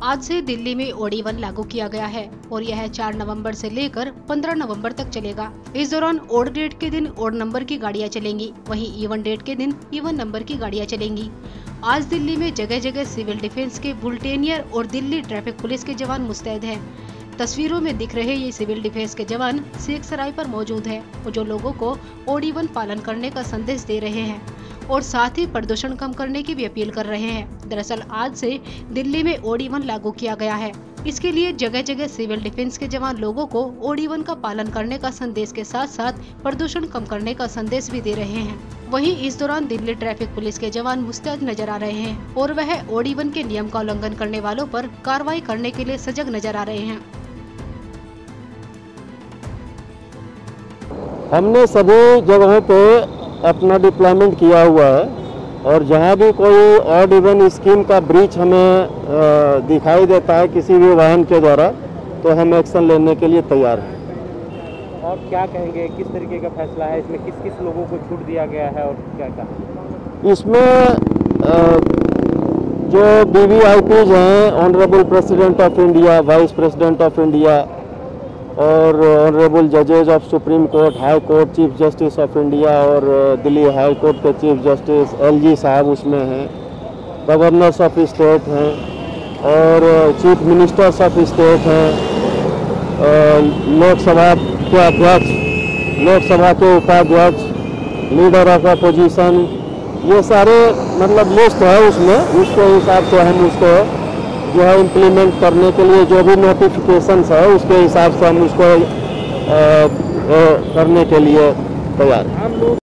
आज से दिल्ली में OD1 लागू किया गया है और यह 4 नवंबर से लेकर 15 नवंबर तक चलेगा। इस दौरान ओड डेट के दिन ओड नंबर की गाड़ियां चलेंगी, वहीं इवन डेट के दिन इवन नंबर की गाड़ियां चलेंगी। आज दिल्ली में जगह जगह सिविल डिफेंस के बुलेटिनियर और दिल्ली ट्रैफिक पुलिस के जवान मुस्तैद हैं। तस्वीरों में दिख रहे ये सिविल डिफेंस के जवान शेख सराय पर मौजूद है और जो लोगों को OD1 पालन करने का संदेश दे रहे हैं और साथ ही प्रदूषण कम करने की भी अपील कर रहे हैं। दरअसल आज से दिल्ली में OD1 लागू किया गया है। इसके लिए जगह जगह सिविल डिफेंस के जवान लोगों को OD1 का पालन करने का संदेश के साथ साथ प्रदूषण कम करने का संदेश भी दे रहे हैं। वहीं इस दौरान दिल्ली ट्रैफिक पुलिस के जवान मुस्तैद नजर आ रहे हैं और वह OD1 के नियम का उल्लंघन करने वालों पर कार्रवाई करने के लिए सजग नजर आ रहे हैं। हमने सभी जगहों पे अपना डिप्लॉयमेंट किया हुआ है और जहाँ भी कोई ऑड इवन स्कीम का ब्रीच हमें दिखाई देता है किसी भी वाहन के द्वारा, तो हम एक्शन लेने के लिए तैयार हैं। और क्या कहेंगे, किस तरीके का फैसला है, इसमें किस किस लोगों को छूट दिया गया है और क्या क्या? इसमें जो BVIPs हैं, honourable President of India, vice president of India और ऑनरेबल जजेज of Supreme Court, high court, chief justice of India और दिल्ली हाई कोर्ट के चीफ जस्टिस LG साहब उसमें हैं, गवर्नर्स ऑफ स्टेट हैं और चीफ मिनिस्टर्स ऑफ स्टेट हैं, लोकसभा के अध्यक्ष, लोकसभा के उपाध्यक्ष, लीडर ऑफ अपोजिशन, ये सारे मतलब लिस्ट है उसमें। उसके हिसाब से हम उसको जो है इम्प्लीमेंट करने के लिए जो भी नोटिफिकेशंस है उसके हिसाब से हम उसको करने के लिए तैयार हैं।